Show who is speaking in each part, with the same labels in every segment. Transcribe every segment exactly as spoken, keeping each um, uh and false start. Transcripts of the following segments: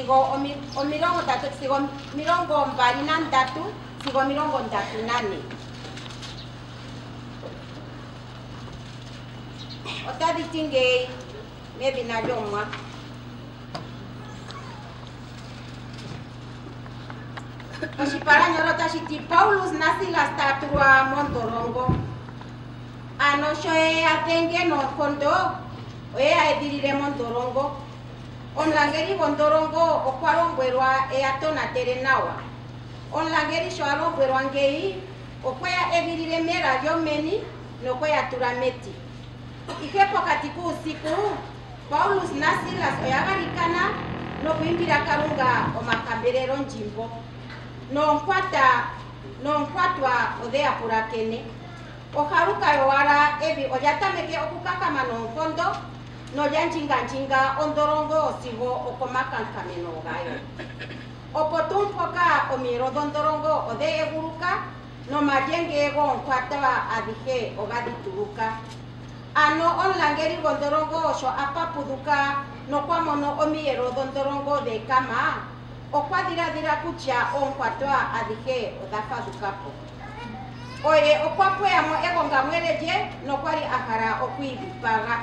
Speaker 1: sigo omirongo ndatu sigo mirongo mbali na ndatu sigo mirongo ndatu nane. Otadi tinge maybe na jomwa. Oshipara nyorota shiti Paulus na Silas taturwa Montorongo. Ano shoe atenge no kondo oye aedirire Montorongo. Onlangeri Montorongo okwarongwerwa e atona terenawa. Onlangeri shoarongwerwa ngei okwaya edirire mera yomeni no kwaya turameti. Ikepo katiku usiku Paulus na Silas oyagarikana no kuimbira karunga omakamberero njimbo. No nkwata no nkwatwa odea purakene okaruka yowara ebi ojatameke okukakama no nkondo no janjinga njinga ondorongo osigo okomakankameno gayo opotumpoka omiro dondorongo ode eguruka no majenge ego nkwata adije ogadituruka ano onlangeri gondorongo osho apapuduka no kwamono omiero dondorongo de kama okwa dira dira kucha onkwatwa adije odafadukapo oye okwa pweyamo ego ngamwereje no kwari akara okwibipaga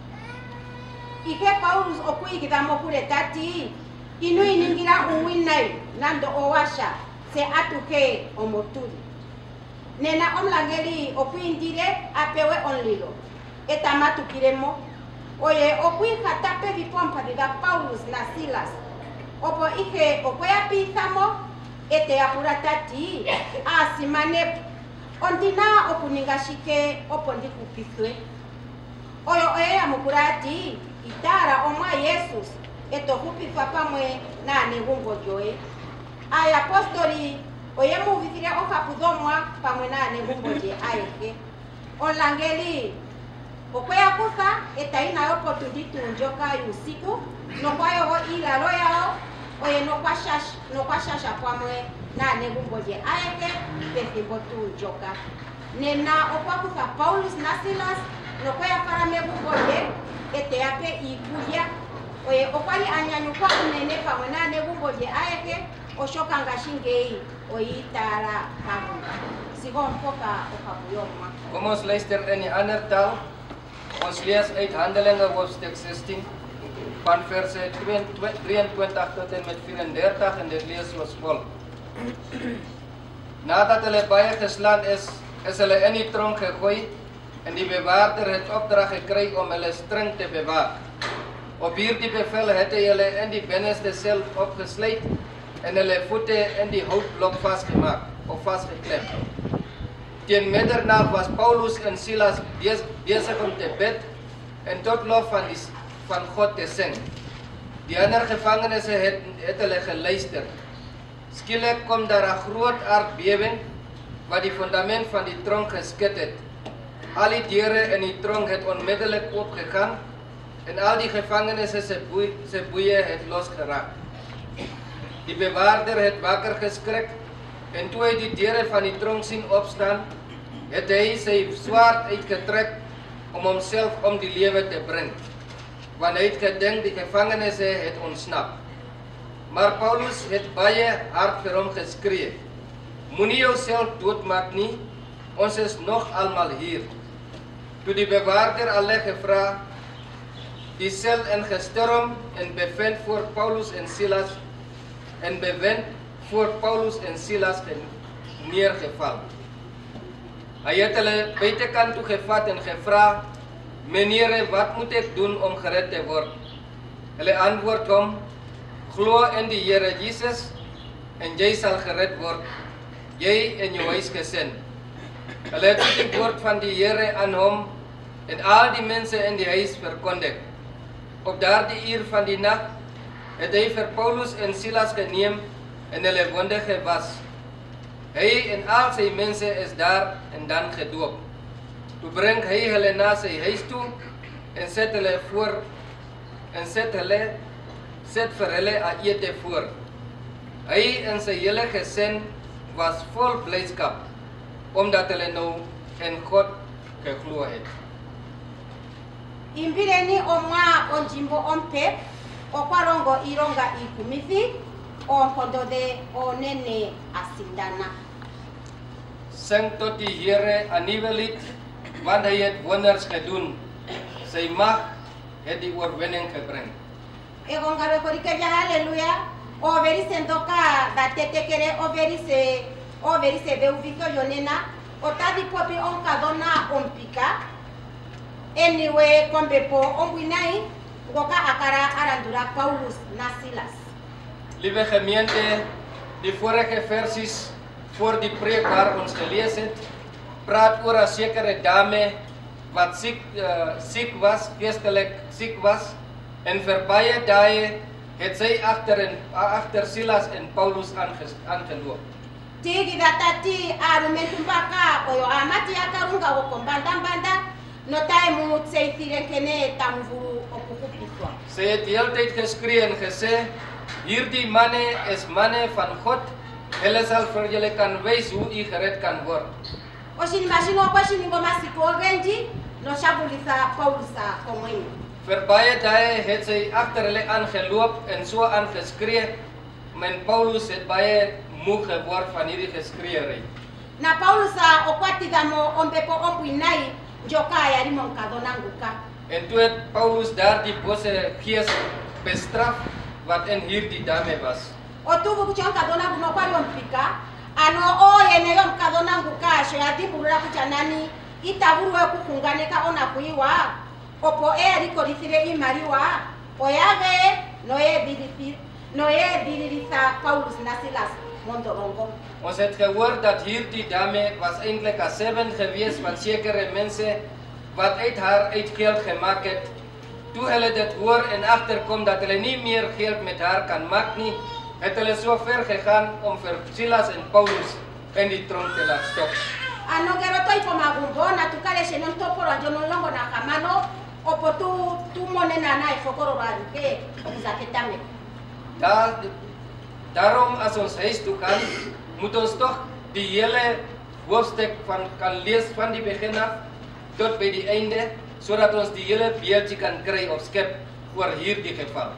Speaker 1: ike Paulus okwigidamo kule tati inu iningira uwinai nando owasha se atuke omotuli nena omlangeri okwindire apewe onlilo etamatukiremo oye okwikatape vipompa dida Paulus na Silas opo ike okwea pithamo ete apura tati asimane ondina okuningashike opo ndikupithwe oyo oye ya mukurati itara omwa Jesus eto kupithwa pamwe na negumbo joe ay apostoli oye muvithire okapudomwa pamwe na negumbo je ayehe onlangeli okwea kusa eta ina oportunity njoka yusiku no kwayo ilalo yao oye no kwashasha no kwashasha pamwe na negumbo je ayehe pethimbo tu njoka nena okwakusa Paulus na Silas no kwaya para megumbo je ete yape ikuya oye okwali anyanyukwa unene pamwe na negumbo je ayehe oshoka ngashingei oyitara karunga sigo mpoka okabuyoma.
Speaker 2: Kom ons luister in die ander taal. Ons lees uit Handelinge hoofstuk zestien van verse drieëntwintig tot en met vierendertig en dit lees soos volg. Nadat hulle baie geslaan is, is hulle in die tronk gegooi en die bewaarder het opdrag gekry om hulle streng te bewaak. Op hierdie bevel het hy hulle in die binneste sel opgesluit en hulle voete in die houtblok vastgemaak of vastgeklem. Teen middernag was Paulus en Silas besig om te bid en tot lof van, die, van God te sing. Die ander gevangenes het, het hulle geluister. Skielik kom daar 'n groot aardbewing wat die fundament van die tronk geskit het. Al die deure in die tronk het onmiddellik oopgegaan en al die gevangenes se boeie, se boeie het losgeraak. Die bewaarder het wakker geskrik en toe hy die deure van die tronk sien opstaan, het hy sy swaard uitgetrek om homself om die lewe te bring, want hy het gedink die gevangenes het ontsnap. Maar Paulus het baie hard vir hom geskree: "Moenie jouself doodmaak nie, ons is nog almal hier." Toe die bewaarder alle gevra, die sel ingestorm en bevind voor Paulus en Silas en bevind voor Paulus en Silas neergeval. Hy het hulle buitekant toe gevat en gevra: "Meneere, wat moet ek doen om gered te word?" Hulle antwoord hom: "Glo in die Here Jesus en jy sal gered word, jy en jou huisgesin." Hulle het die woord van die Here aan hom en al die mense in die huis verkondig. Op daardie uur van die nag het hy vir Paulus en Silas geneem en hulle wonde gewas. Hy en al sy mense is daar en dan gedoop. Toe bring hy hulle na sy huis toe en set hulle voor en set hulle set vir hulle 'n ete voor. Hy en sy hele gesin was vol blydskap omdat hulle nou in God geglo het.
Speaker 1: Imbireni omwa onjimbo ompe okwarongo ironga ikumithi onkondode onene asindana.
Speaker 2: Zing tot die Here 'n nuwe lied, want hy het wonders gedoen. Sy mag het die oorwinning gebring.
Speaker 1: Egongaro korikeja haleluya. O verise ndoka da tetekere o verise o verise beuvito yonena. Otadi popi onkadona ompika. Anyway, kombepo ombwinai ngoka akara arandura Paulus na Silas.
Speaker 2: Lieve gemeente, die vorige versies voor die preek waar ons gelees het, praat oor 'n sekere dame wat siek uh, siek was, geestelik siek was, en vir baie dae het sy agter en agter Silas en Paulus aangeloop.
Speaker 1: Tigi datati arumentumbaka oyo amati yakarunga wokombanda mbanda notai mutse tirenkene tamvuru okukupiswa.
Speaker 2: Sy het die hele tyd geskree en gesê, hierdie manne is manne van God. Hulle sal vir julle kan wys hoe u gered kan word.
Speaker 1: Oshini mashino kwashini ngoma siko genji no shabulisa Paulusa komweni.
Speaker 2: Vir baie dae het sy agter hulle aangeloop en so aangeskree. Men Paulus het baie moeg geword van hierdie geskreeery.
Speaker 1: Na Paulusa okwatidamo ombepo ombwinai njoka yarimo nkadona nguka.
Speaker 2: En toe het Paulus daardie bose gees bestraf wat in hierdie dame was.
Speaker 1: Otubu kuchonka dona kuno kwali ompika ano oye neyo mkadona nguka sho yadibulula kuchanani itaburu we kukunganeka ona kuiwa opo e aliko rithire imariwa oyave noye dirithi noye diririsa Paulus na Silas mondorongo.
Speaker 2: Ons het gehoor dat hierdie dame was eintlik 'n servant gewees van sekere mense wat uit haar uit geld gemaak het. Toe hulle dit hoor en agterkom dat hulle nie meer geld met haar kan maak nie, het hulle so ver gegaan om vir Silas en Paulus in die tronk te laat stop.
Speaker 1: Ano gero toi po magumbo na tukale shenon toporo jono longo na kamano opo tu tu monena na ifokoro radike okuzaketame.
Speaker 2: Daar daarom as ons huis toe kan, moet ons tog die hele hoofstuk van kan lees van die begin af tot by die einde, sodat ons die hele beeldjie kan kry of skep oor hierdie geval.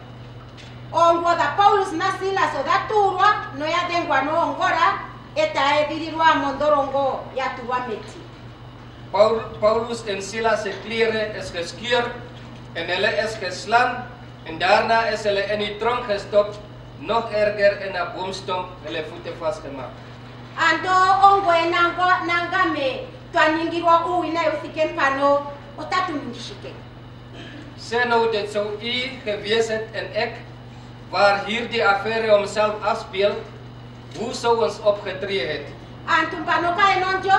Speaker 1: Ongo da Paulus na Silas o da turwa no ya dengwa no ongora eta ebirirwa mondorongo ya turwa meti.
Speaker 2: Paul, Paulus en Silas se klere is geskeur en hulle is geslaan en daarna is hulle in die tronk gestop, nog erger in 'n boomstomp hulle voete vasgemaak.
Speaker 1: Ando ongo enango nangame twaningirwa uwi na yosike mpano otatu ningishike.
Speaker 2: Sê nou dit sou u gewees het en ek waar hierdie affære homself afspeel, hoe sou ons opgetree het?
Speaker 1: Antumpano ka enonjo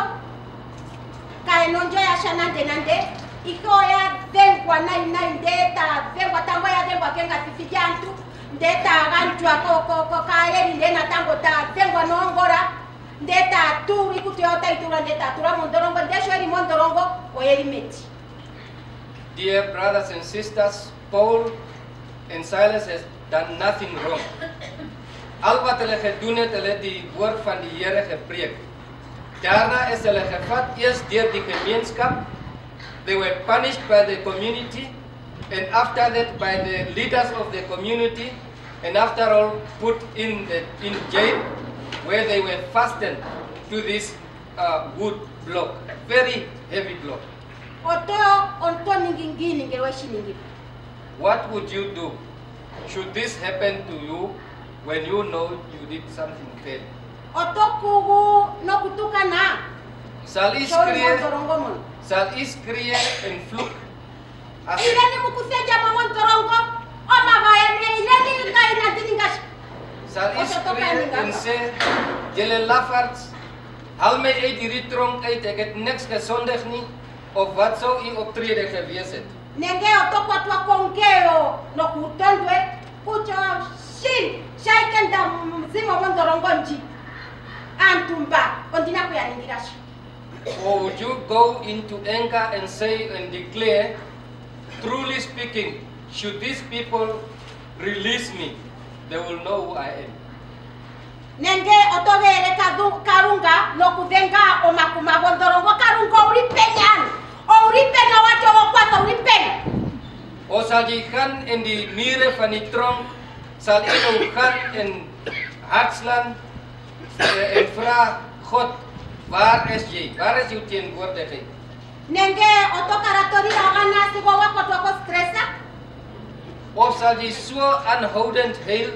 Speaker 1: ka enonjo ya shanande nande iko ya dengwa nai nai ndeta dengwa tango ya dengwa kenga tifijantu ndeta gantu ko ko ko kaeri ndena tango ta dengwa nongora ndeta turi kutiyota itura ndeta tura mondorongo ndesho eri mondorongo o eri meti.
Speaker 2: Dear brothers and sisters, Paul and Silas has done nothing wrong. Al wat hulle gedoen het, hulle het die woord van die Here gepreek. Daarna is hulle gevat eers deur die gemeenskap. They were punished by the community and after that by the leaders of the community and after all put in the in jail where they were fastened to this uh, wood block, very heavy block.
Speaker 1: Oto onto ningingini ngeweshi ningi.
Speaker 2: What would you do should this happen to you when you know you did something bad?
Speaker 1: Oto kugu no kutukana.
Speaker 2: Sal u skree, sal u skree en vloek. As
Speaker 1: Irene mukuseja mondorongo oma vaene irene kai na diningas.
Speaker 2: Sal u skree en sê, julle lafaards, haal my uit hierdie tronk uit, ek het niks gesondig nie, of wat sou u optrede gewees het?
Speaker 1: Nengeo tokwa twa kongeo no kutondwe kucho shin shaikenda mzima mondorongo nji. Antumba ondina kuyaningirashi.
Speaker 2: Or would you go into anger and say and declare, truly speaking, should these people release me, they will know who I am.
Speaker 1: Nenge otogere kadu karunga no kuvenga o makuma bondorongo karunga uripenyan. O uripenya wacho wokwata uripenya.
Speaker 2: O zal je gaan in die muren van die tronk, zal ik ook gaan in Hartsland uh, en vraag God, waar is je? Waar is uw tegenwoordigheid?
Speaker 1: Nenge otokaratori ogana sigo wako toko stressa.
Speaker 2: Of zal je zo aanhoudend heel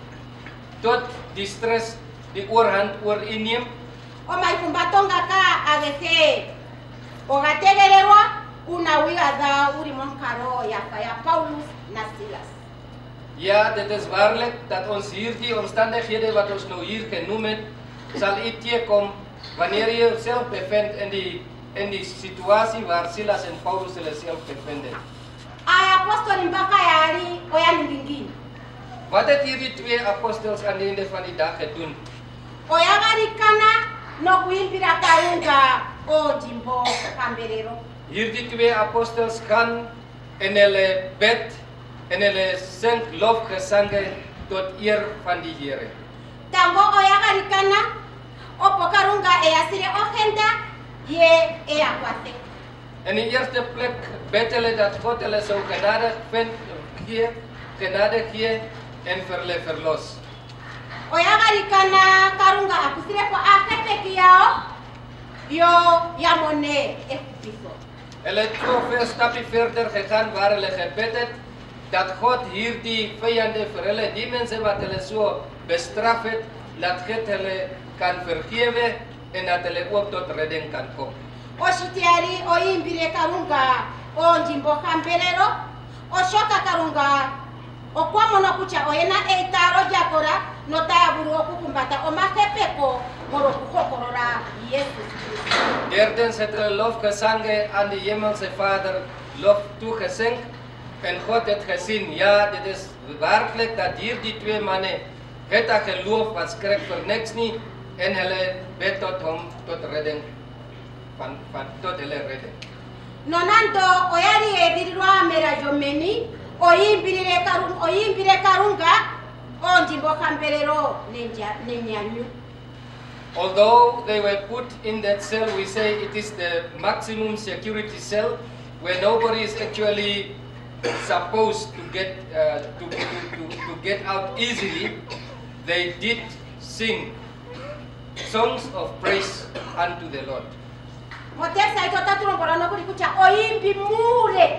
Speaker 2: tot die stress die oorhand oor inneemt?
Speaker 1: O mai kumbatonga ka ageke. Ogategererwa unawiga da uri monkaro ya ya Paulus na Silas.
Speaker 2: Ja, dit is waarlijk dat ons hier die omstandigheden wat ons nou hier genoemd zal iets tegenkomen wanneer je jezelf bevindt in die, in die situatie waar Silas en Paulus zichzelf bevinden.
Speaker 1: Ay apostol mbaka yari oya ndingini.
Speaker 2: Wat het hier die twee apostels aan het einde van die dag gedaan?
Speaker 1: Oya garikana no kuimbira karunga o jimbo kamberero.
Speaker 2: Hier die twee apostels gaan in hulle bed en hulle zing lofgezangen tot eer van die Here.
Speaker 1: Tango oya garikana opo karunga eyasire ogenda ye eya kwate.
Speaker 2: In de eerste plek bid hulle dat God hulle zou genade vind, gee, genade gee en vir hulle verlos.
Speaker 1: Oya garikana karunga akusire po akete yao yo yamone ekupiso.
Speaker 2: Hulle het zoveel stapje verder gegaan waar hulle gebid het dat God hier die vijanden vir hulle, die mensen wat hulle so bestraf het, laat God hulle kan vergewe en dat hulle ook tot redding kan komen.
Speaker 1: Oshitiari oyimbire karunga o njimbo kamberero oshoka karunga okwamono kucha oyena eitaro jakora notaburu okukumbata omakepeko moro kukokorora Yesu.
Speaker 2: Derdens het hulle lofgezangen aan de hemelse Vader lof toegezing en God het gezien, ja, dit is werkelijk dat hier die twee mannen het dat geloof was krijg voor niks niet en hulle bid tot hom tot redding van, van tot hulle redding.
Speaker 1: Nonando oyari edirwa mera jomeni oyimbire karunga oyimbire karunga o njimbo kamberero nenyanyu.
Speaker 2: Although they were put in that cell, we say it is the maximum security cell where nobody is actually supposed to get uh, to, to, to, to get out easily. They did sing songs of praise unto the Lord.
Speaker 1: Motesa itota turongorano kuri kucha oyimbi mure.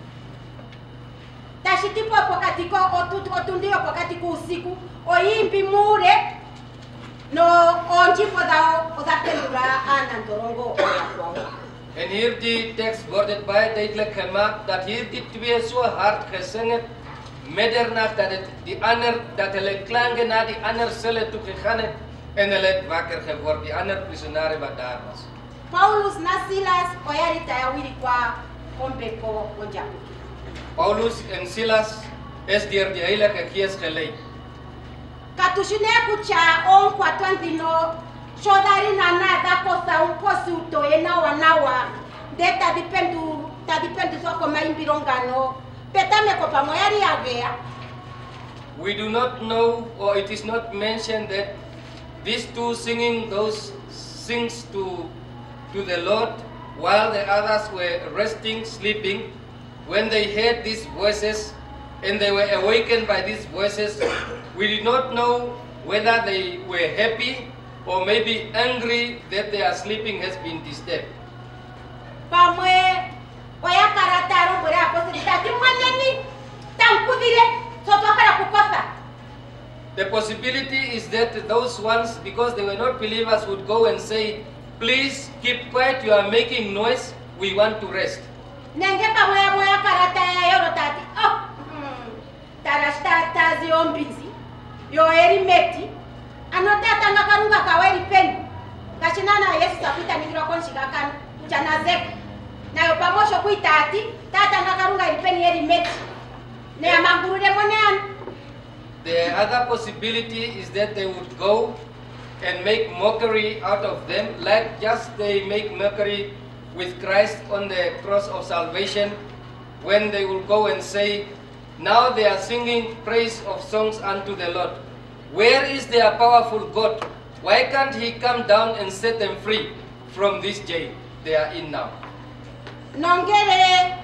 Speaker 1: Tashitipo pokatiko otutu otundio pokatiko usiku oyimbi mure. No onjimbo dao odapelura anandorongo oyakwao.
Speaker 2: En hier die tekst wordt het bij duidelijk gemaakt dat hier die twee zo hard gezongen middernacht dat het die ander dat hulle klanken naar die ander cellen toe gegaan het en hulle het wakker geworden, die ander prisonaar wat daar was.
Speaker 1: Paulus na Silas oyarita yawiri kwa ombeko onjaku.
Speaker 2: Paulus en Silas is deur die Heilige Gees geleid.
Speaker 1: Katushine kucha on kwa twandino shodari na nada kosa unkosi utoena wanawa deta dipendu ta dipendu soko maimbirongano petame ko pamoyari agea.
Speaker 2: We do not know, or it is not mentioned that these two singing those sings to to the Lord while the others were resting, sleeping. When they heard these voices and they were awakened by these voices, we did not know whether they were happy or maybe angry that their sleeping has been disturbed.
Speaker 1: Pamwe oya karataro bore aposita timwaneni tankudire sotokara kukosa.
Speaker 2: The possibility is that those ones, because they were not believers, would go and say, please keep quiet, you are making noise, we want to rest.
Speaker 1: Nenge pamoya moya karata ya yoro tati. Oh, tarashta tazi ombizi. Yo eri meti. Anota tanga karunga kaweri pen. Kashinana Yesu tapita nigiro konshika kan kuchana zek. Na yo pamosho kuitati tata nga karunga eri pen eri meti. Ne amangurure monean.
Speaker 2: The other possibility is that they would go and make mockery out of them, like just they make mockery with Christ on the cross of salvation, when they will go and say, now they are singing praise of songs unto the Lord. Where is their powerful God? Why can't he come down and set them free from this jail they are in now?
Speaker 1: Nongere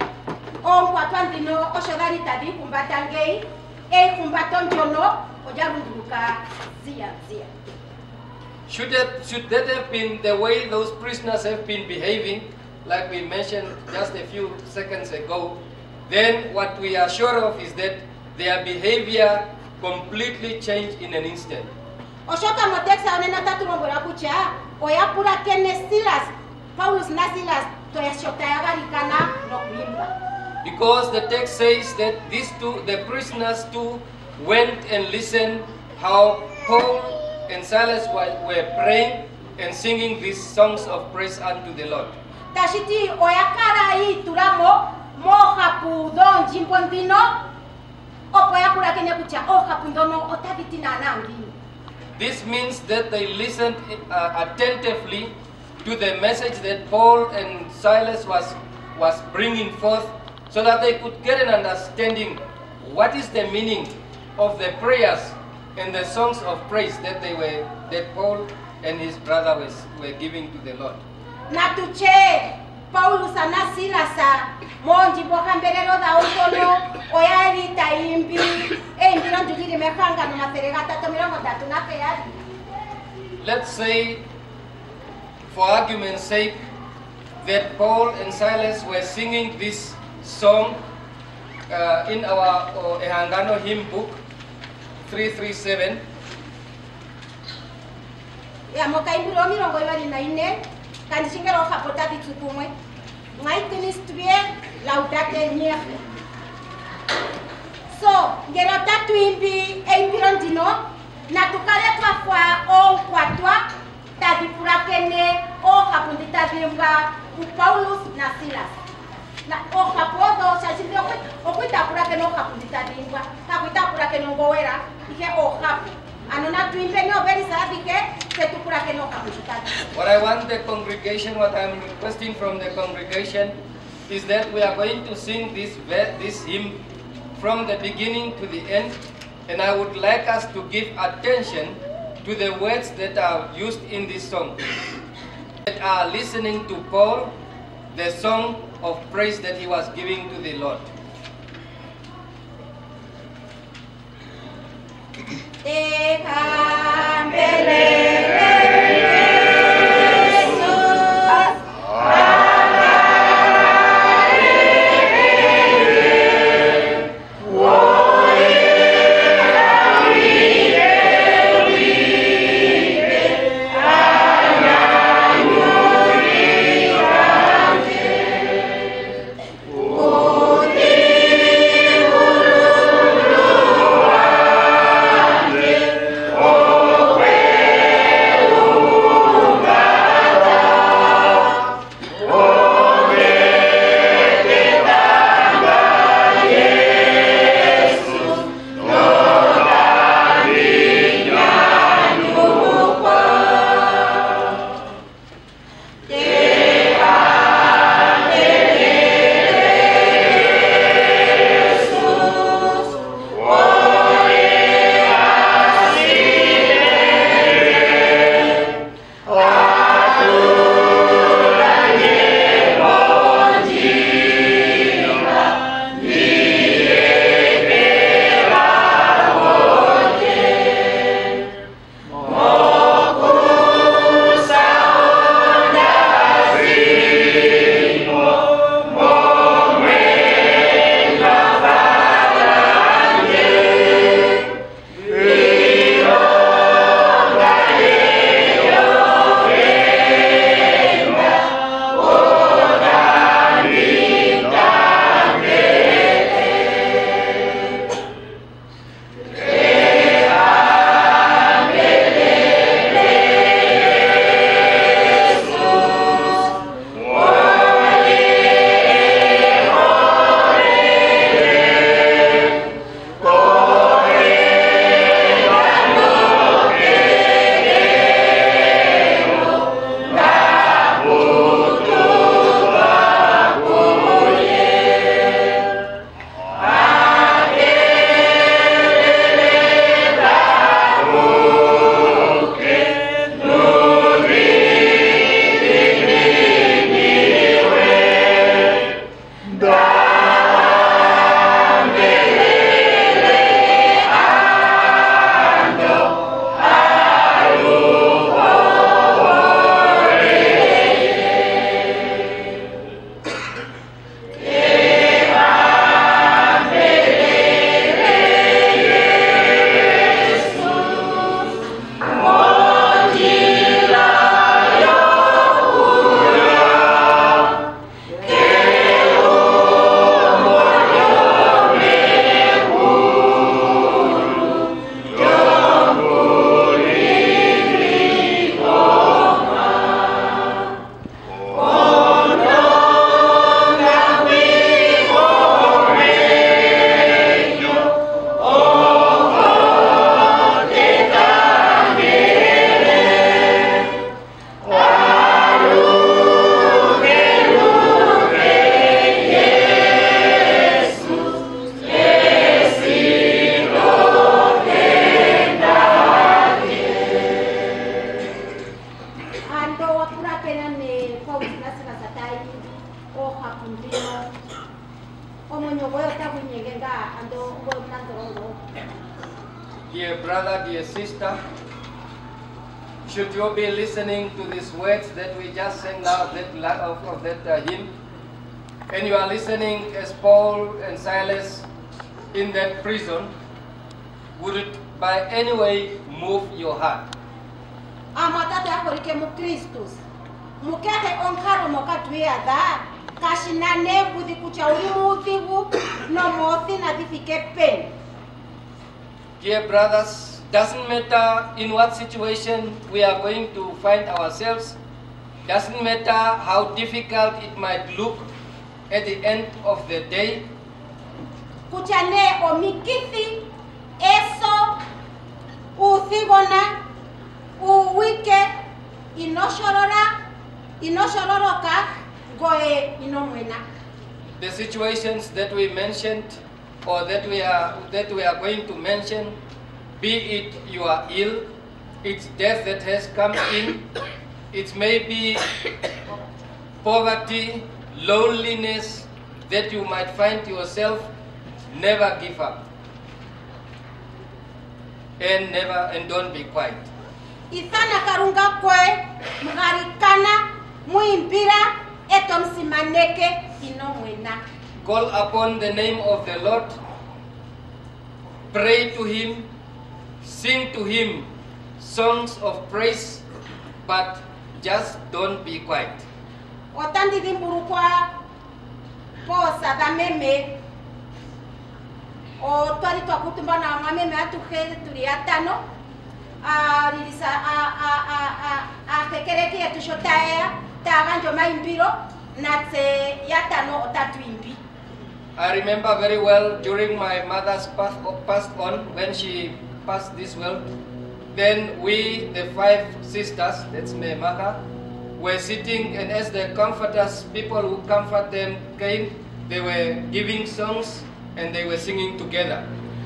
Speaker 1: on kwatwa ndino oshodari tadi kumbatangei e kumbaton jono ojarunduka zia zia.
Speaker 2: Should that, should that have been the way those prisoners have been behaving, like we mentioned just a few seconds ago, then what we are sure of is that their behavior completely changed in an instant.
Speaker 1: Oshoka moteksa onena taturombora kucha oyapura kene Silas Paulus na Silas to yashota yagarikana no kuimba.
Speaker 2: Because the text says that these two, the prisoners too, went and listened how Paul and Silas were, were praying and singing these songs of praise unto the Lord.
Speaker 1: Tashiti oyakara i turamo mohapu don jimpondino opoyapura kene kucha ohapundono otavitina nangini.
Speaker 2: This means that they listened uh, attentively to the message that Paul and Silas was, was bringing forth, so that they could get an understanding what is the meaning of the prayers and the songs of praise that they were, that Paul and his brother was, were giving to the Lord.
Speaker 1: Natuche Paulus ana Silasa monji bokamberero da ukono oyari taimbi e ndiro njugiri mekanga no maseregata to mirongo tatu na peyari.
Speaker 2: Let's say, for argument's sake, that Paul and Silas were singing this song uh, in our uh, Ehangano hymn book three thirty-seven.
Speaker 1: Ya mokaimiro mirongo ibari na ine kanishingero kapota ditukumwe ngai kunistrie laudate nyere. So ngero tatu imbi e imbirondino na tukale kwa on kwatwa tadipura kene o kapundita dimba u Paulus na Silas. Na o kapodo shashinde okwita pura kene o kapundita dimba ta kwita pura kene ngowera ike o kapu.
Speaker 2: What I want the congregation, what I'm requesting from the congregation is that we are going to sing this, this hymn from the beginning to the end, and I would like us to give attention to the words that are used in this song. That are listening to Paul, the song of praise that he was giving to the Lord.
Speaker 1: Te
Speaker 3: Oh
Speaker 1: pura pena ne kwa usina sina satai o hakundino o monyo goyo tabu nyengenga ando ngo nandoro.
Speaker 2: Dear brother, dear sister, should you be listening to these words that we just sang out that, of, of that uh, hymn, and you are listening as Paul and Silas in that prison, would it by any way move your heart?
Speaker 1: Amatata yakorike mu Kristus. Mukete onkaro mokatwia da kashinane budi kuchauri muthigu no mothi na difike pen.
Speaker 2: Dear brothers, doesn't matter in what situation we are going to find ourselves, doesn't matter how difficult it might look at the end of the day.
Speaker 1: Kuchane omikithi eso uthigona uwike inoshorora inoshororoka goe inomwena.
Speaker 2: The situations that we mentioned or that we are that we are going to mention, be it you are ill, it's death that has come in, it may be poverty, loneliness that you might find yourself, never give up. And never and don't be quiet.
Speaker 1: Ithana karunga kwe mgarikana muimbira etomsimaneke inomwena.
Speaker 2: Call upon the name of the Lord, pray to Him, sing to Him songs of praise, but just don't be quiet.
Speaker 1: Otandi dimburukwa posa da meme o twari twakutumba na mameme atuhe turiatano a rilisa a a a a a kekereki yatushotaea taganjo maimbiro natse yatano otatuimbi.
Speaker 2: I remember very well during my mother's pass, passed on, when she passed this world, then we, the five sisters, that's me, Maka, were sitting, and as the comforters, people who comfort them came, they were giving songs and they were singing together.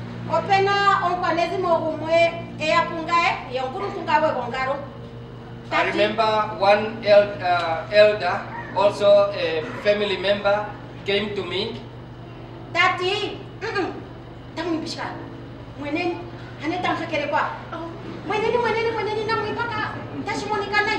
Speaker 2: I remember one el uh, elder, also a family member, came to me.
Speaker 1: Tati, tamu bishka. Mweneni, hane tamka kere kwa. Mweneni, mweneni, mweneni na mwipaka. Tashi monika nai.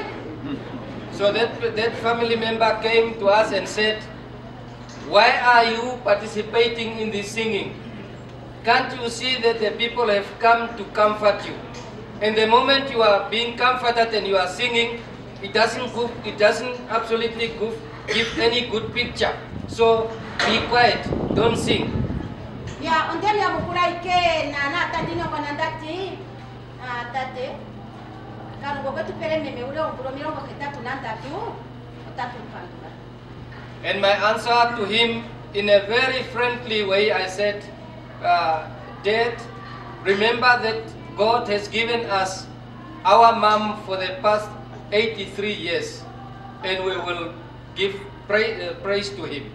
Speaker 2: So that that family member came to us and said, "Why are you participating in this singing? Can't you see that the people have come to comfort you? And the moment you are being comforted and you are singing, it doesn't go, it doesn't absolutely go, give any good picture. So be quiet, don't sing."
Speaker 1: Ya, onderi ya mukura ike na na tandino konandati. Ah, tate. Kanu gogo tu pere meme ule omburo mirongo ketatu nandatu. Otatu mfandura.
Speaker 2: And my answer to him, in a very friendly way, I said, uh, "Dad, remember that God has given us our mom for the past eighty-three years, and we will give praise, uh, praise to Him."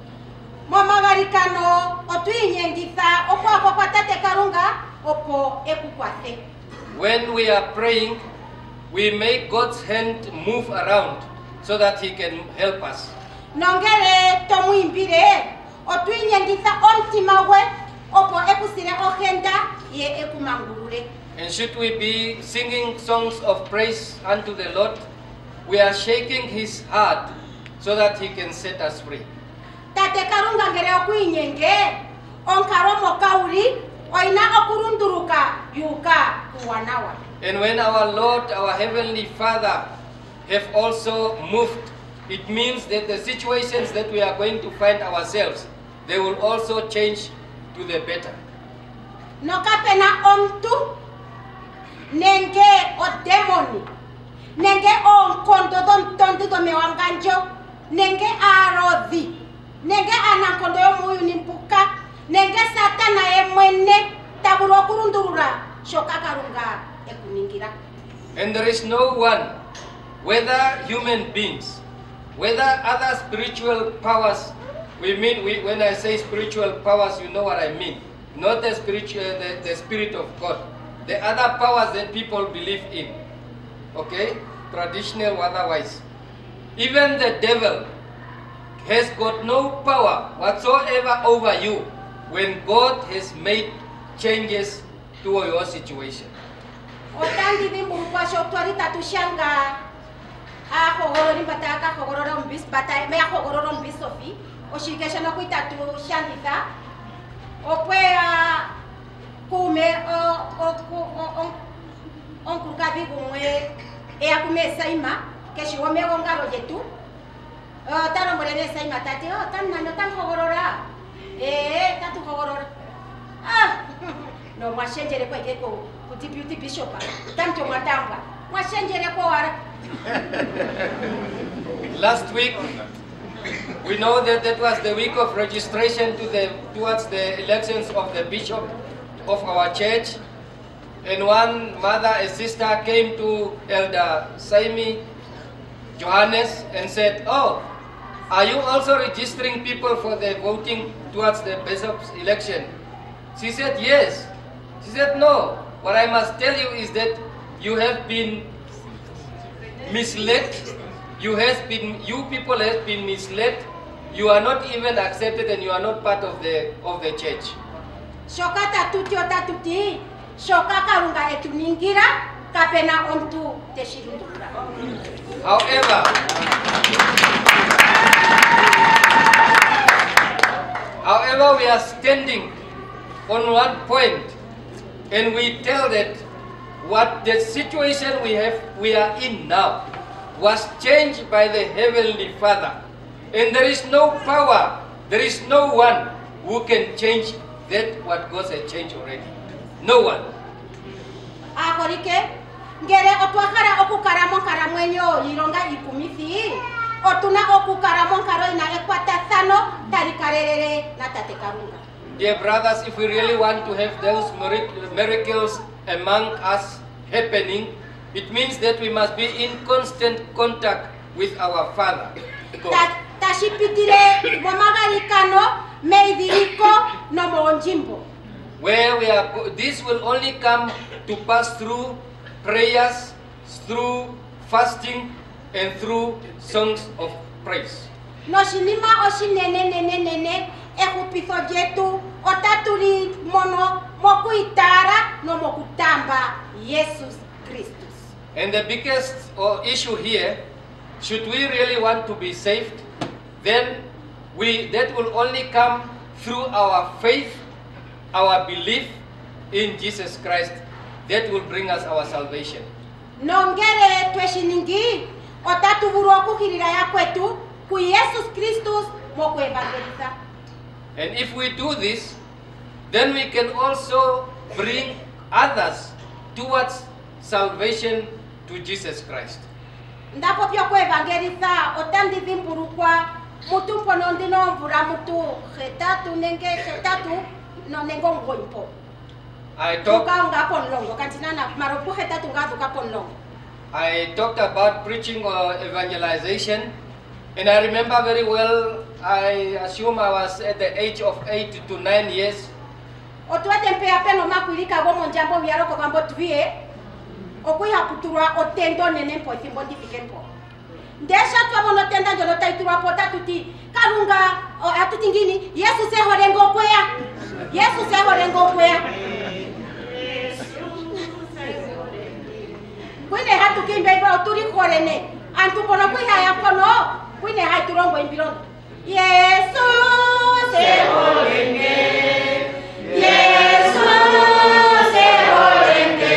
Speaker 1: Mama garikano otuinyengitha okwa kwa kwa tate karunga opo ekukwate.
Speaker 2: When we are praying, we make God's hand move around so that He can help us.
Speaker 1: Nongere tomuimbire otuinyengitha ontimawe opo ekusire ohenda ye ekumangurure.
Speaker 2: And should we be singing songs of praise unto the Lord, we are shaking His heart so that He can set us free.
Speaker 1: Tate karunga ngere okuinyenge onkaromo kauri oina okurunduruka yuka kuwanawa.
Speaker 2: And when our Lord, our Heavenly Father, have also moved, it means that the situations that we are going to find ourselves, they will also change to the better.
Speaker 1: No kapena omtu nenge o demoni nenge o nkondo don tondi do mewanganjo nenge arodhi nenge anankondo yo muyu nimpuka nenge satana emwene taburo kurundurura shoka karunga ekuningira.
Speaker 2: And there is no one, whether human beings, whether other spiritual powers, we mean, we, when I say spiritual powers, you know what I mean. Not the, spiritual, the, the Spirit of God. The other powers that people believe in. Okay? Traditional or otherwise. even the devil has got no power whatsoever over you when God has made changes to your situation.
Speaker 1: Otandi di murupa shotwari tatushanga. A khogoro ni bataka khogoro ron bis batay me khogoro ron bis sofi. O shikesha no kuita tu shandita. Opwe a kume o o o on kukabi kumwe e akume saima keshi wome ngaro jetu. Oh, tano morene saima tati oh tan nano tan khogorora. Eh, tatu khogorora. Ah. No mwashenjere kwa geko kuti beauty bishop. Tamto matamba. Mwashenjere kwa wara.
Speaker 2: Last week, we know that that was the week of registration to the towards the elections of the bishop of our church. And one mother and sister came to Elder Saimi Johannes and said, "Oh, are you also registering people for the voting towards the bishop's election?" She said, "Yes." She said, "No, what I must tell you is that you have been misled. You has been, you people have been misled. You are not even accepted and you are not part of the of the church."
Speaker 1: Shokata tuti ota tuti. Shokaka runga etuningira kapena ontu teshirundura.
Speaker 2: However, however, we are standing on one point, and we tell that what the situation we have, we are in now, was changed by the Heavenly Father, and there is no power, there is no one who can change that what God has changed already. No one.
Speaker 1: Akorike ngere otwakara okukara monkara mwenyo ironga ikumisi otuna okukara monkaro ina ekwata sano tarikarerere na tatekarunga.
Speaker 2: Dear brothers, if we really want to have those miracles among us happening, it means that we must be in constant contact with our Father.
Speaker 1: Tashipitire momagarikano meidiriko no monjimbo.
Speaker 2: Where we are, this will only come to pass through prayers, through fasting, and through songs of praise.
Speaker 1: No shinima oshinene nene nene ekupitho jetu otaturi mono mokuitara no mokutamba Jesus Christus.
Speaker 2: And the biggest uh, issue here, should we really want to be saved, then we that will only come through our faith, our belief in Jesus Christ. That will bring us our salvation.
Speaker 1: Nongere tweshiningi otatu buroku kirira ya kwetu ku Jesus Christus moku evangeliza.
Speaker 2: And if we do this, then we can also bring others towards salvation to Jesus Christ.
Speaker 1: Ndapo pia ku evangeliza otandi vimburukwa mutu mpono ndino mvura mutu hetatu nenge hetatu no nengo ngoimpo.
Speaker 2: I talked, I talked about preaching or evangelization, and I remember very well, I assume I was at the age of eight to nine years.
Speaker 1: Kwine hatu kimbe iba oturi korene antu pono kuya ya pono kwine hatu rombo imbirondo Yesu se horenge Yesu se horenge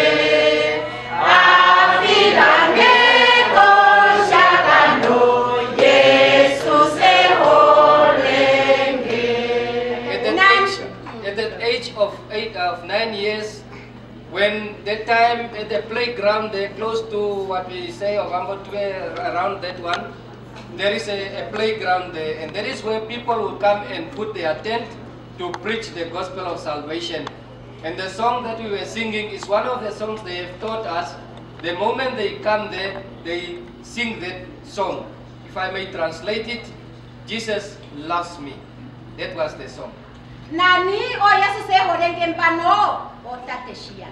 Speaker 1: afilange koshakando Yesu se horenge.
Speaker 2: At that age, at that age of eight of nine years, when that time at the playground, they close to what we say of Ambotwe, around that one, there is a, a playground there, and that is where people will come and put their tent to preach the gospel of salvation. And the song that we were singing is one of the songs they have taught us. The moment they come there, they sing that song. If I may translate it, Jesus loves me. That was the song.
Speaker 1: Nani o Yesu se horenge mpano o tateshia.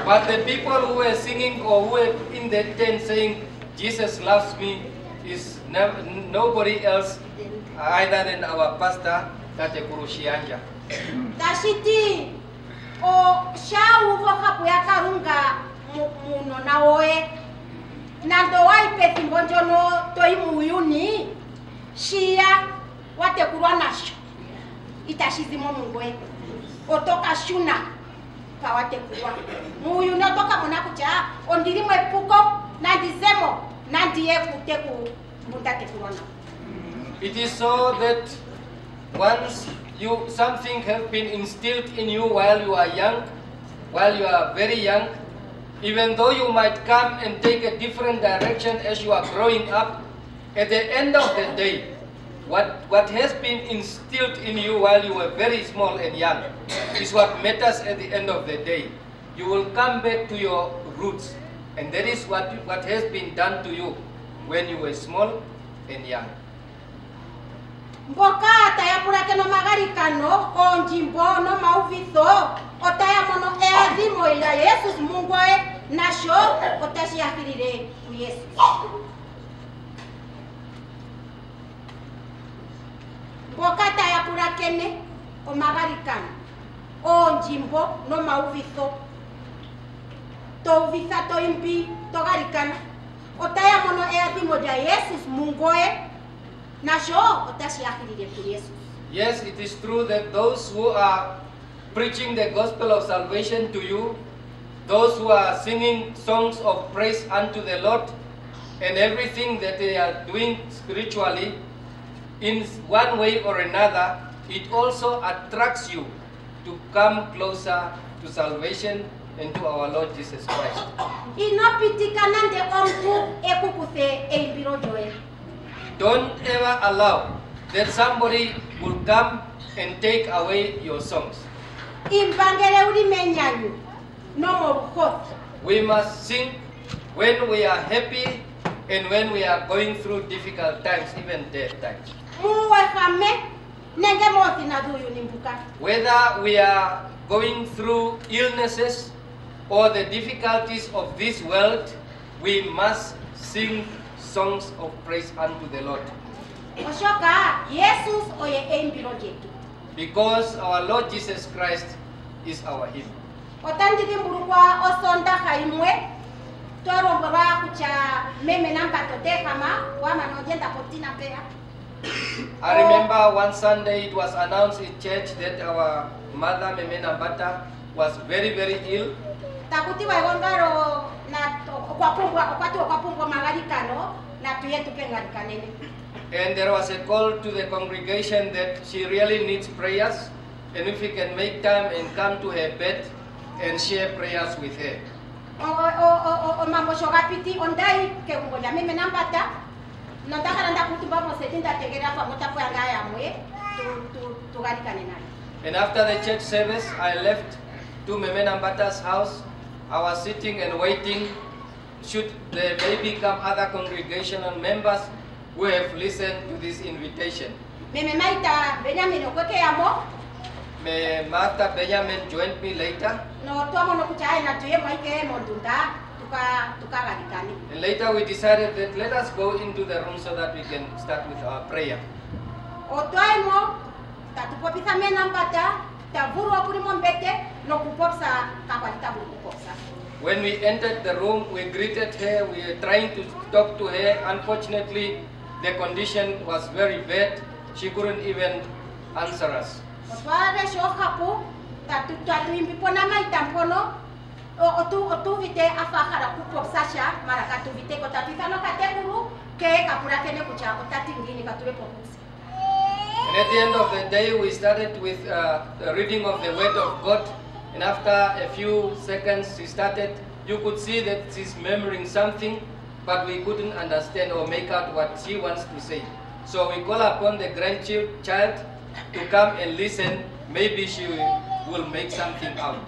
Speaker 2: But the people who were singing or who were in the tent saying, Jesus loves me, is never, nobody else other than our pastor, Tate Kurushianja.
Speaker 1: Tashiti o shau voka puya karunga muno na oe na doai peti mbonjono toi muyuni shia wate kurwa nasho itashizi mo mungwe otoka shuna pa wate kurwa muyuni otoka mona kucha ondiri mwepuko na dizemo na ndiye kuteku mundate kurwa na.
Speaker 2: It is so that once you something has been instilled in you while you are young, while you are very young, even though you might come and take a different direction as you are growing up, at the end of the day, what, what has been instilled in you while you were very small and young is what matters at the end of the day. You will come back to your roots, and that is what, what has been done to you when you were small and young.
Speaker 1: Mboka tayapura ke no magarikano onjimbo no mauvitho otaya mono eadimo ila Jesus mungoe nasho otashiyakirire ku Yesu. Mboka tayapura kene o magarikano onjimbo no mauvitho to visa to impi to garikana otaya mono eadimo ila Jesus mungoe.
Speaker 2: Yes, it is true that those who are preaching the gospel of salvation to you, those who are singing songs of praise unto the Lord, and everything that they are doing spiritually, in one way or another, it also attracts you to come closer to salvation and to our Lord Jesus Christ. Don't ever allow that somebody will come and take away your songs. We must sing when we are happy and when we are going through difficult times, even death times. Whether we are going through illnesses or the difficulties of this world, we must sing songs of praise unto the Lord. Because our Lord Jesus Christ is our hymn. I remember one Sunday it was announced in church that our mother Meme Nambata was very very ill. And there was a call to the congregation that she really needs prayers, and if we can make time and come to her bed and share prayers with her. And after the church service, I left to Meme Nambata's house. I was sitting and waiting. Should there maybe come other congregational members who have listened to this invitation? May Martha Benjamin joined me later. And later we decided that let us go into the room so that we can start with our prayer. When we entered the room, we greeted her, we were trying to talk to her. Unfortunately, the condition was very bad. She couldn't even answer us. And at the end of the day, we started with uh, the reading of the Word of God. And after a few seconds, she started, you could see that she's murmuring something, but we couldn't understand or make out what she wants to say. So we call upon the grandchild to come and listen. Maybe she will make something out.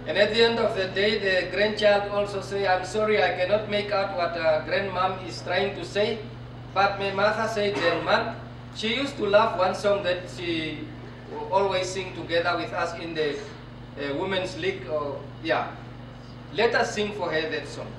Speaker 2: And at the end of the day, the grandchild also say, I'm sorry, I cannot make out what uh, grandmom is trying to say. But my mother said, then man, she used to love one song that she always sing together with us in the uh, women's league. Or, yeah, let us sing for her that song.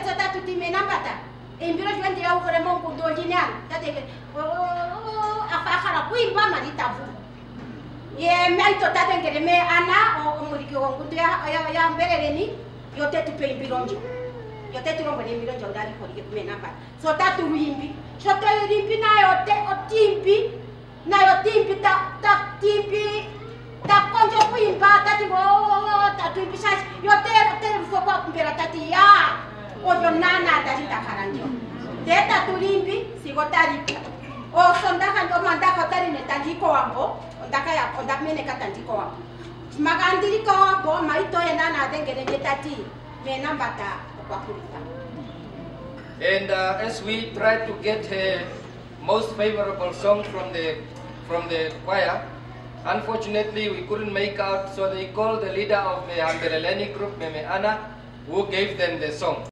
Speaker 1: Ye mai to tate ngere me ana o muriki o ngundu ya ya ya mbere ni yote tu pe mbironjo yote tu rombo ni mbironjo ndari ko me namba so tatu wimbi so to rimbi na yote o timbi na yo timbi ta ta timbi ta konjo kuimba tati bo tatu imbi sa yote yote fo kwa kumbera tati ya o yo nana tati ta karanjo de tatu rimbi sigotari o sonda kan o manda ko tari ne tandiko wambo ondaka ya ondaka mene katandiko wambo magandiri ko wambo maito ena na dengere tati me nambata kwa kulita.
Speaker 2: And uh, as we try to get a most favorable song from the from the choir, unfortunately we couldn't make out, so they called the leader of the Hambeleleni group, Meme Anna, who gave them the song.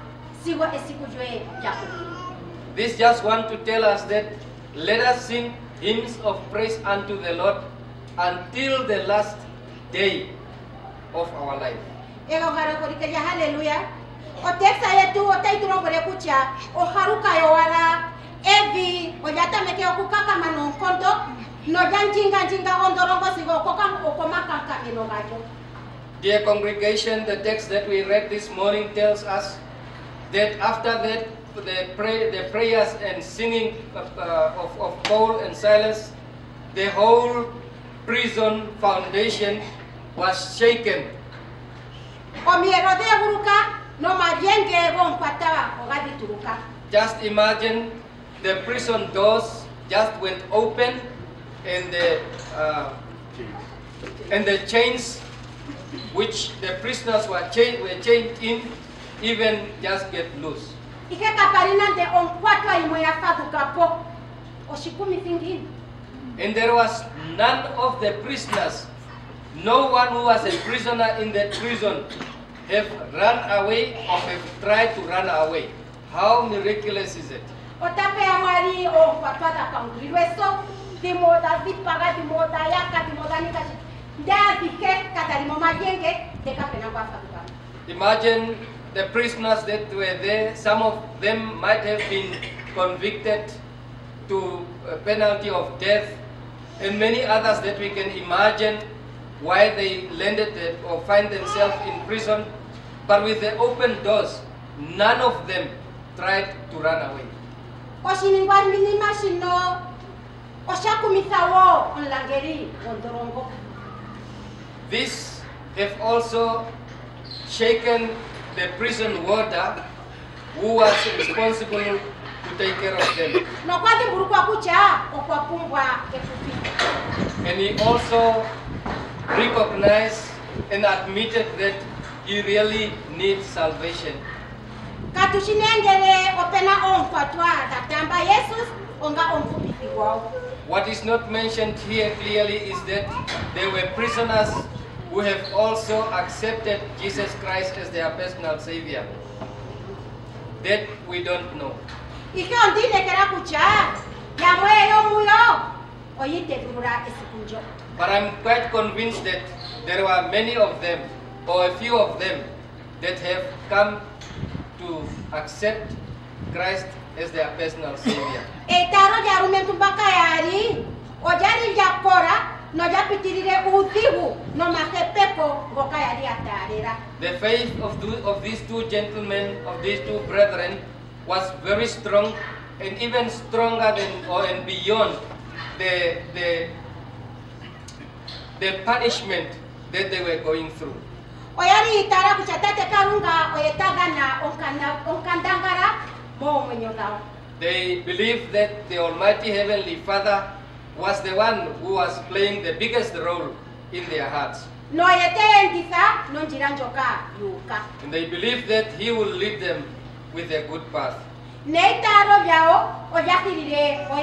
Speaker 2: This just want to tell us that let us sing hymns of praise unto the Lord until the last day of our life.
Speaker 1: Hallelujah. O teksa yetu o taituro ngore kucha o haruka yowara evi o yata meke o kukaka manon konto no janjinga jinga ondorongo sigo kokam o komaka kamino gajo.
Speaker 2: Dear congregation, the text that we read this morning tells us that after that the pray the prayers and singing of, uh, of, of Paul and Silas, the whole prison foundation was shaken.
Speaker 1: O mierode buruka no marienge gon kwata ogadi turuka.
Speaker 2: Just imagine the prison doors just went open and the uh, and the chains which the prisoners were chained were chained in even just get loose.
Speaker 1: Ike kaparina de on kwatwa imo ya faduka po oshikumi thinking.
Speaker 2: And there was none of the prisoners, no one who was a prisoner in that prison have run away or have tried to run away. How miraculous is it?
Speaker 1: Otape amari o kwatwa kaungri weso dimoda dipaga dimoda yaka dimoda nikashi nda dike katarimo majenge deka pena kwa faduka.
Speaker 2: Imagine the prisoners that were there, some of them might have been convicted to a penalty of death, and many others that we can imagine why they landed or find themselves in prison. But with the open doors, none of them tried to run away. This have also shaken the prison warder who was responsible to take care of them. And he also recognized and admitted that he really needs salvation. What is not mentioned here clearly is that there were prisoners who have also accepted Jesus Christ as their personal Savior. That we don't know. But I'm quite convinced that there were many of them, or a few of them, that have come to accept Christ as their personal Savior. The faith of, two, of these two gentlemen, of these two brethren, was very strong, and even stronger than or and beyond the, the, the punishment that they were going through. They believed that the Almighty Heavenly Father was the one who was playing the biggest role in their hearts. And they believed that He will lead them with a good path.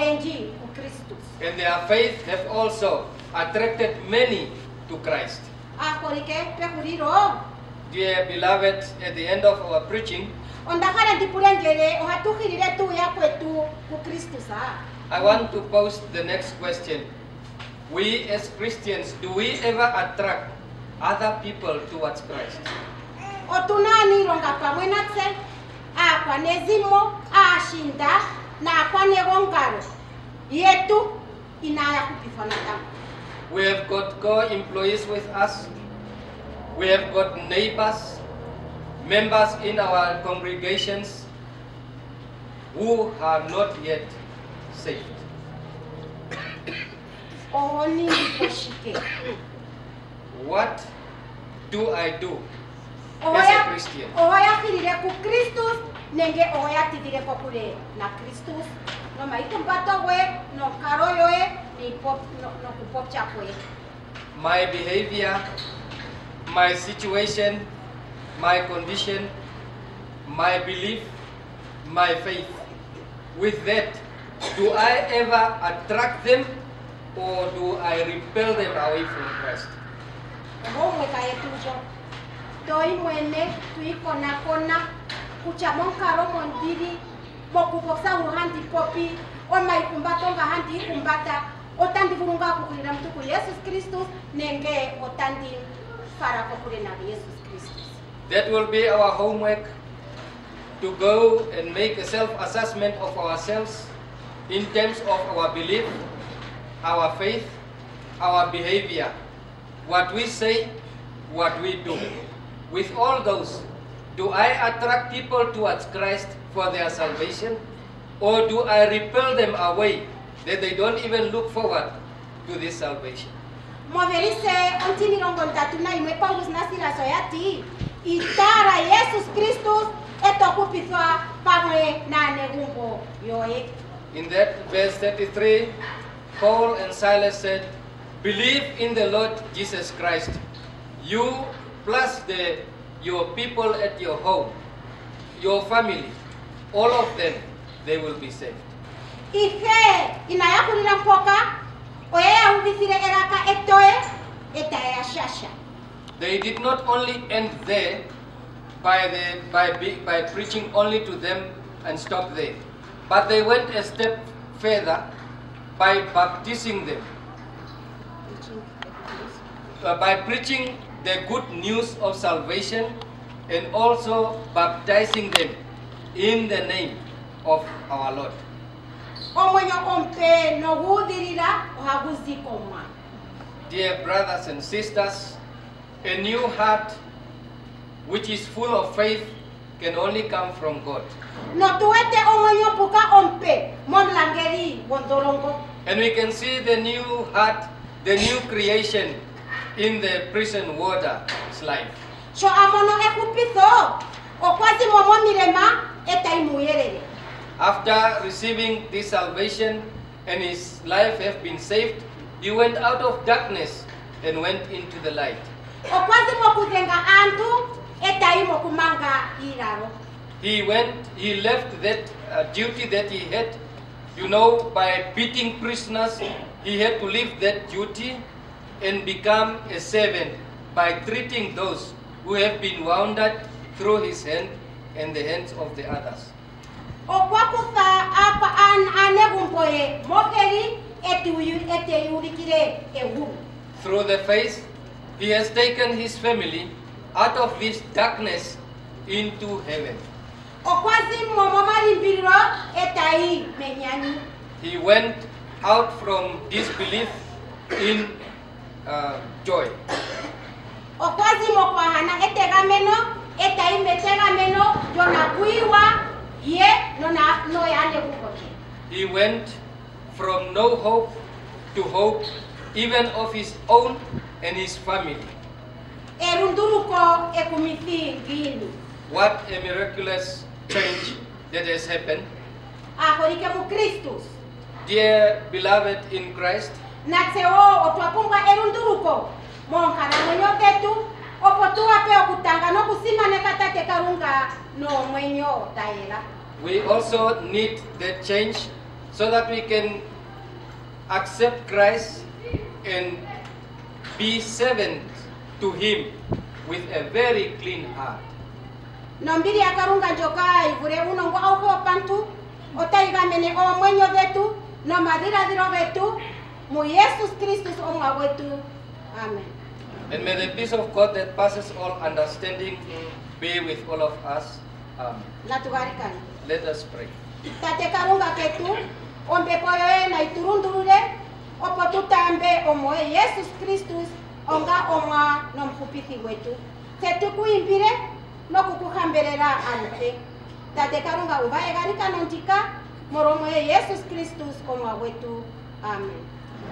Speaker 2: And their faith have also attracted many to Christ.
Speaker 1: Akorike pehuriro.
Speaker 2: Dear beloved, at the end of our preaching,
Speaker 1: Ondakara dipulengere ohatuhirire tu ya kwetu ku Kristo sa.
Speaker 2: I want to pose the next question. We as Christians, do we ever attract other people towards Christ?
Speaker 1: Otunani ronga pamwe natse akwa nezimo ashinda na akwa negongaro yetu inaya kupifana tamu.
Speaker 2: We have got co-employees with us. We have got neighbors, members in our congregations who are not yet saved.
Speaker 1: Ohoni niposhike.
Speaker 2: What do I do as a Christian?
Speaker 1: Ohoya kirire ku Kristus nenge ohoya tidire kokure na Kristus no maikumpato we no karoyo e ni pop no no kupop chakwe.
Speaker 2: My behavior, my situation, my condition, my belief, my faith. With that, do I ever attract them or do I repel them away from Christ?
Speaker 1: Omwe kayetujo. Toi mwene tuikona kona kucha monkaro mondiri mokupoksa uruhandi popi o maikumbato nga handi ikumbata otandi vurunga kukulira mtuku Yesus Kristus nenge otandi fara kokure na Yesus Kristus.
Speaker 2: That will be our homework, to go and make a self-assessment of ourselves in terms of our belief, our faith, our behavior, what we say, what we do. With all those, do I attract people towards Christ for their salvation, or do I repel them away that they don't even look forward to this salvation?
Speaker 1: Moverise ontini rongo ntatu na imwe Paulus nasira soyati itara Yesus Kristus eto kupithwa pamwe na negumbo yoye.
Speaker 2: In that verse thirty-three, Paul and Silas said, believe in the Lord Jesus Christ, you plus the your people at your home, your family, all of them, they will be saved.
Speaker 1: Ife inayakulira mpoka oya ubithire eraka etoe etaya shasha.
Speaker 2: They did not only end there by the by by preaching only to them and stop there, but they went a step further by baptizing them, uh, by preaching the good news of salvation and also baptizing them in the name of our Lord.
Speaker 1: Omwenyo ompe no gudirira ohaguzikoma.
Speaker 2: Dear brothers and sisters, a new heart which is full of faith can only come from God.
Speaker 1: No tuete omwenyo puka ompe momlangeri bondorongo.
Speaker 2: And we can see the new heart, the new creation in the prison warder's life.
Speaker 1: So amono ekupitho okwazi momo mirema etaimuyerere.
Speaker 2: After receiving this salvation and his life have been saved, he went out of darkness and went into the light.
Speaker 1: Okwazi mokuzenga antu etaimo kumanga iraro.
Speaker 2: He went, he left that uh, duty that he had, you know, by beating prisoners, he had to leave that duty and become a servant by treating those who have been wounded through his hand and the hands of the others.
Speaker 1: Okwakusa apa an anegumpoye mokeri etuyu eteyurikire ehuru.
Speaker 2: Through the faith, he has taken his family out of this darkness into heaven.
Speaker 1: Okwazi momomari mbiro etai menyani.
Speaker 2: He went out from disbelief in uh, joy.
Speaker 1: Okwazi mokwahana etegameno etai metegameno jona kuiwa ye no na no yane kukoke.
Speaker 2: He went from no hope to hope, even of his own and his family.
Speaker 1: Erunduruko ekumithi ngini.
Speaker 2: What a miraculous change that has happened.
Speaker 1: Akorike mu Kristus.
Speaker 2: Dear beloved in Christ,
Speaker 1: Natseo otwapunga erunduruko. Monka na mwenyo tetu opotua pe okutanga no kusimane katate karunga no mwenyo taela.
Speaker 2: we also need that change so that we can accept Christ and be servants to him with a very clean heart.
Speaker 1: Nombili akarunga njoka ivure uno ngo auho pantu otaiga mene o mwenyo vetu no madira diro vetu mu Jesus Christus omwa wetu. Amen.
Speaker 2: And may the peace of God that passes all understanding be with all of us. Amen.
Speaker 1: Latugarikani.
Speaker 2: Let us pray.
Speaker 1: Tate karunga ketu ombe poyo na iturundurule opotutambe omoe Jesus Christus onga omwa no mkupithi wetu. Tetu kuimbire no kukuhamberera ante. Tate karunga ubaye garika nontika moromo Jesus Christus omwa wetu. Amen.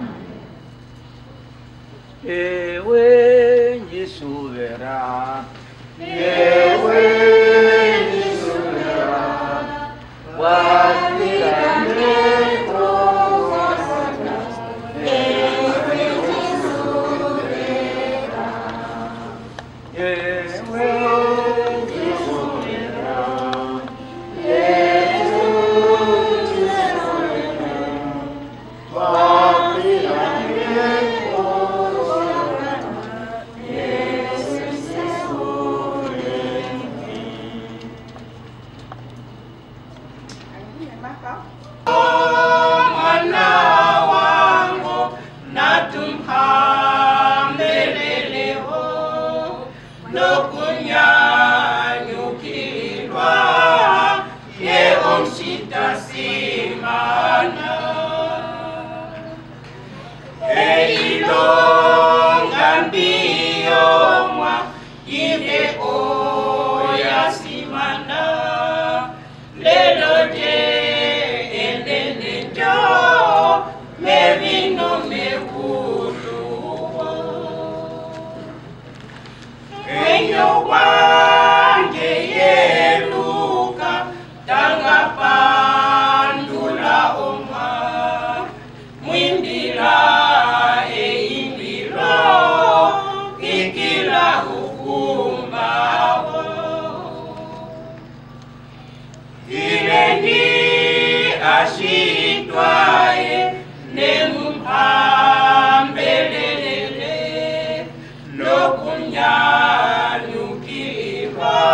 Speaker 3: Ewe Yesuvera, Ewe Yesuvera, Watirane Tosana, Ewe Yesuvera, Ewe Yesuvera, Ewe
Speaker 4: no kunyanyukirwa